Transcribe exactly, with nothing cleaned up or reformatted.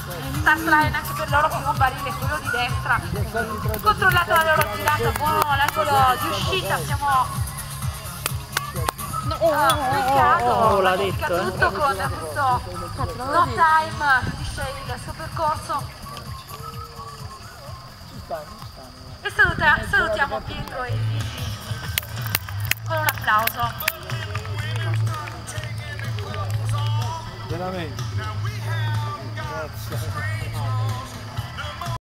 start line anche per loro come un barile, quello di destra, controllato la loro girata, buono l'angolo di uscita, siamo ah, peccato, oh, l'ha detto, eh. tutto con questo no time, finisce il suo percorso. E saluta, salutiamo Pietro e Gigi con un applauso. Veramente. Grazie.